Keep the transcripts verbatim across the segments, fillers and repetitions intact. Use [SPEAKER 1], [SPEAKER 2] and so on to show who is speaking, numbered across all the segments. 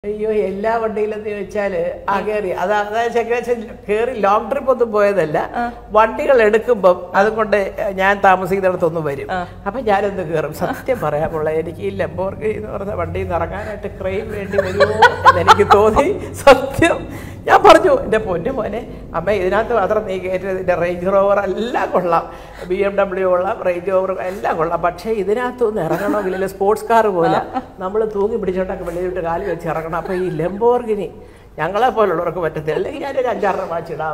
[SPEAKER 1] അയ്യോ എല്ലാ വണ്ടിയിലെന്ന് ചോദിച്ചാല് ആ കയറി അത് അതായത് കയറി ലോങ് ട്രിപ്പ് ഒന്നും പോയതല്ല. വണ്ടികൾ എടുക്കുമ്പം അതുകൊണ്ട് ഞാൻ താമസിക്കുന്നിടത്തൊന്നും വരും. അപ്പൊ ഞാനൊന്ന് കയറും. സത്യം പറയാമുള്ള എനിക്ക് ഈ ലംബോർഗിനി എന്ന് പറഞ്ഞ വണ്ടിയിൽ നിന്ന് ഇറങ്ങാനായിട്ട് ക്രെയിൻ വേണ്ടി വരുമോ എന്നെനിക്ക് തോന്നി. സത്യം ഞാൻ പറഞ്ഞു, എൻ്റെ പൊന്നു മോനെ അമ്മ ഇതിനകത്ത് മാത്രം നീ കയറ്റത്. ഇതിൻ്റെ റേഞ്ച് റോവർ എല്ലാം കൊള്ളാം, ബി എം ഡബ്ല്യു കൊള്ളാം, റേഞ്ച് റോവർ എല്ലാം കൊള്ളാം. പക്ഷേ ഇതിനകത്തൊന്ന് ഇറങ്ങണമെങ്കിൽ സ്പോർട്സ് കാർ പോലെ നമ്മൾ തൂങ്ങി പിടിച്ചോണ്ടൊക്കെ വെളിയിട്ട് കാല് വെച്ച് ഇറങ്ങണം. അപ്പോൾ ഈ ലംബോർഗിനി ഞങ്ങളെ പോലുള്ളവർക്ക് പറ്റത്തില്ല. അല്ലെങ്കിൽ ഞാനൊരു അഞ്ചാറ് വാച്ചിടാം.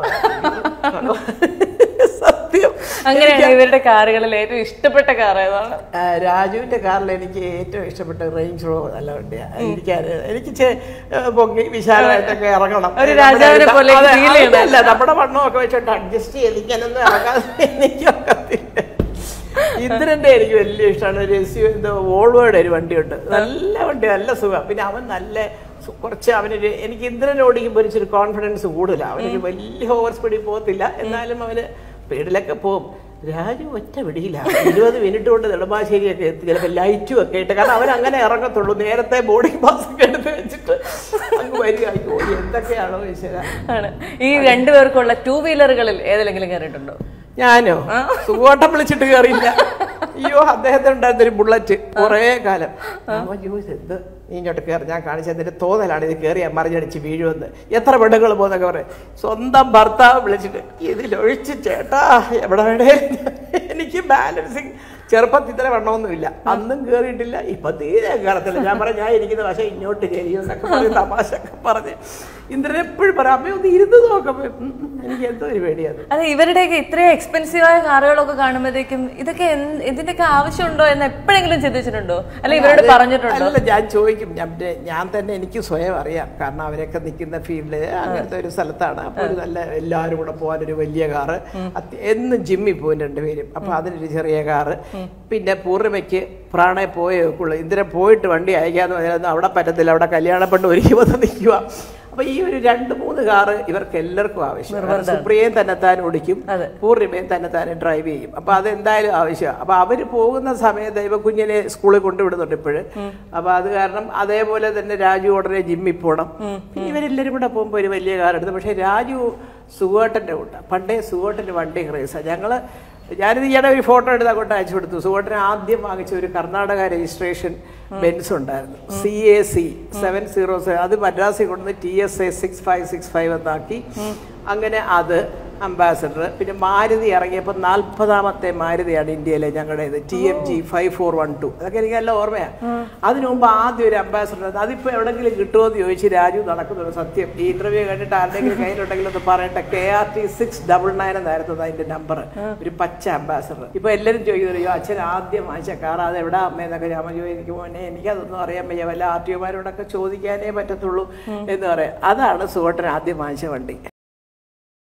[SPEAKER 1] സത്യം
[SPEAKER 2] അങ്ങനെയാണ് ഇവരുടെ കാറുകളിൽ ഏറ്റവും ഇഷ്ടപ്പെട്ട കാർ ഏതാണ്?
[SPEAKER 1] രാജുവിന്റെ കാറിൽ എനിക്ക് ഏറ്റവും ഇഷ്ടപ്പെട്ട റേഞ്ച് റോവർ നല്ല വണ്ടിയാണ്. എനിക്ക് എനിക്ക് പൊങ്ങി വിശാലമായിട്ടൊക്കെ ഇറങ്ങണം. അല്ല നമ്മുടെ വണ്ണമൊക്കെ വെച്ചോണ്ട് അഡ്ജസ്റ്റ് ചെയ്ത് ഇങ്ങനൊന്നും ഇറങ്ങാൻ എനിക്കൊക്കത്തില്ല. ഇന്ദ്രന്റെ എനിക്ക് വലിയ ഇഷ്ടമാണ്. ഒരു എസ് യു എന്തോ വോൾവോയുടെ ഒരു വണ്ടിയുണ്ട്, നല്ല വണ്ടി, നല്ല സുഖം. പിന്നെ അവൻ നല്ല കുറച്ച് അവനൊരു എനിക്ക് ഇന്ദ്രൻ ഓടിക്കുമ്പോൾ ഒരു കോൺഫിഡൻസ് കൂടുതലാണ്. അവനൊരു വലിയ ഓവർ സ്പീഡിൽ പോകത്തില്ല, എന്നാലും അവന് സ്പീഡിലൊക്കെ പോകും. രാജു ഒറ്റ പിടിയിലാണ്. ഇരുപത് മിനിറ്റ് കൊണ്ട് നെടുമ്പാശ്ശേരിയൊക്കെ എത്തി, ചിലപ്പോൾ ലൈറ്റും ഒക്കെ ഇട്ട്. കാരണം അവൻ അങ്ങനെ ഇറങ്ങത്തുള്ളൂ. നേരത്തെ ബോർഡിംഗ് പാസ് ഒക്കെ എടുത്ത് വെച്ചിട്ട് അങ്ങ് വരിക. എന്തൊക്കെയാണോ ഈശ്വര.
[SPEAKER 2] ആണ് ഈ രണ്ടുപേർക്കുള്ള ടൂ വീലറുകളിൽ ഏതെങ്കിലും കയറിയിട്ടുണ്ടോ?
[SPEAKER 1] ഞാനോ സുഖോട്ടം വിളിച്ചിട്ട് കയറിയില്ല. അയ്യോ അദ്ദേഹത്തിന് ഉണ്ടായിരുന്നൊരു ബുള്ളറ്റ് കുറേ കാലം. അവൻ ചോദിച്ചു എന്ത് നീ ഇങ്ങോട്ട് കയറി, ഞാൻ കാണിച്ചതിന്റെ തോന്നലാണ് ഇത് കയറിയാൽ മറിഞ്ഞടിച്ച് വീഴുമെന്ന്. എത്ര പെണ്ണുങ്ങൾ പോകുന്നൊക്കെ പറയും. സ്വന്തം ഭർത്താവ് വിളിച്ചിട്ട് ഇതിലൊഴിച്ച് ചേട്ടാ എവിടെ വേണേ. എനിക്ക് ബാലൻസിങ് ചെറുപ്പത്തിൽ ഇത്ര വണ്ണമൊന്നുമില്ല, അന്നും കയറിയിട്ടില്ല, ഇപ്പൊ തീരെ കയറത്തില്ല. ഞാൻ പറയാം ഞാൻ ഇരിക്കുന്ന പക്ഷേ ഇങ്ങോട്ട് ചെയ്യുമെന്നൊക്കെ പറഞ്ഞ് തമാശ ഒക്കെ പറഞ്ഞ് ഇന്ദ്രൻ എപ്പോഴും പറയാം അമ്മ ഒന്ന് ഇരുന്ന് നോക്കാം. എനിക്ക് എന്തോ ഒരു പേടിയാണ്.
[SPEAKER 2] അതെ, ഇവരുടെയൊക്കെ ഇത്രയും എക്സ്പെൻസീവായ കാറുകളൊക്കെ കാണുമ്പോഴത്തേക്കും ഇതൊക്കെ ഇതിന്റെയൊക്കെ ആവശ്യമുണ്ടോ എന്ന് എപ്പോഴെങ്കിലും ചിന്തിച്ചിട്ടുണ്ടോ, അല്ലെ ഇവരോട് പറഞ്ഞിട്ടുണ്ടോ?
[SPEAKER 1] അല്ല, ഞാൻ ചോദിക്കും. ഞാൻ ഞാൻ തന്നെ എനിക്ക് സ്വയം അറിയാം. കാരണം അവരൊക്കെ നിൽക്കുന്ന ഫീൽഡ് അങ്ങനത്തെ ഒരു സ്ഥലത്താണ്. അപ്പൊ ഒരു നല്ല എല്ലാവരും കൂടെ പോകാനൊരു വലിയ കാറ്, എന്നും ജിമ്മിൽ പോകും രണ്ടുപേരും. അപ്പൊ അതിനൊരു ചെറിയ കാറ്. പിന്നെ പൂർണ്ണിമയ്ക്ക് പ്രാണേ പോയേക്കുള്ളൂ. ഇന്ദ്രൻ പോയിട്ട് വണ്ടി അയക്കാന്ന് പറഞ്ഞാൽ അവിടെ പറ്റത്തില്ല, അവിടെ കല്യാണപ്പെട്ട് ഒരുക്കി വന്ന് നിൽക്കുക. അപ്പൊ ഈ ഒരു രണ്ട് മൂന്ന് കാറ് ഇവർക്ക് എല്ലാവർക്കും ആവശ്യമാണ്. സുപ്രിയയും തന്നെത്താൻ ഓടിക്കും, പൂർണ്ണിമയും തന്നെത്താൻ ഡ്രൈവ് ചെയ്യും. അപ്പൊ അതെന്തായാലും ആവശ്യമാണ്. അപ്പൊ അവര് പോകുന്ന സമയത്ത് ഇവ കുഞ്ഞിനെ സ്കൂളിൽ കൊണ്ടുവിടുന്നുണ്ട് ഇപ്പോഴും. അപ്പൊ അത് കാരണം അതേപോലെ തന്നെ രാജു ഉടനെ ജിമ്മിൽ പോകണം. ഇവരെല്ലാവരും കൂടെ പോകുമ്പോൾ ഒരു വലിയ കാർ എടുത്തു. പക്ഷെ രാജു സുഖേട്ടൻ്റെ കൂട്ടാണ്. പണ്ടേ സുഖേട്ടൻ്റെ വണ്ടി ക്രേസാണ്. ഞങ്ങള് ഞാനിത് ഈയിടെ ഒരു ഫോട്ടോ എടുത്ത് അങ്ങോട്ട് അയച്ചു കൊടുത്തു. സുഖേട്ടന് ആദ്യം വാങ്ങിച്ച ഒരു കർണാടക രജിസ്ട്രേഷൻ ബെൻസ് ഉണ്ടായിരുന്നു, C A C seven zero seven. അത് മദ്രാസിൽ കൊണ്ടുവന്ന് T S A six five six five എന്നാക്കി. അങ്ങനെ അത് അംബാസഡർ. പിന്നെ മാരുതി ഇറങ്ങിയപ്പോൾ നാൽപ്പതാമത്തെ മാരുതിയാണ് ഇന്ത്യയിലെ ഞങ്ങളുടേത്, T M G five four one two. അതൊക്കെ എനിക്ക് നല്ല ഓർമ്മയാണ്. അതിനു മുമ്പ് ആദ്യം ഒരു അംബാസഡർ. അതിപ്പോൾ എവിടെയെങ്കിലും കിട്ടുമോ എന്ന് ചോദിച്ച് രാജു നടക്കുന്നുണ്ട്. സത്യം ഈ ഇന്റർവ്യൂ കഴിഞ്ഞിട്ട് ആരുടെങ്കിലും കയ്യിലുണ്ടെങ്കിലും ഒന്ന് പറയട്ടെ. K R T six double nine എന്നായിരുന്നു അതിന്റെ നമ്പർ, ഒരു പച്ച അംബാസഡർ. ഇപ്പൊ എല്ലാവരും ചോദിക്കുന്നു അച്ഛൻ ആദ്യം വാങ്ങിച്ച കാർ അത് എവിടെ അമ്മയെന്നൊക്കെ ഞാൻ ചോദിക്കും. മോനെ എനിക്കതൊന്നും അറിയാൻ വയ്യ, വല്ല ആർ ടി ഒമാരോടൊക്കെ ചോദിക്കാനേ പറ്റത്തുള്ളൂ എന്ന് പറയാം. അതാണ് സുഖേട്ടൻ ആദ്യം വാങ്ങിച്ച വണ്ടി.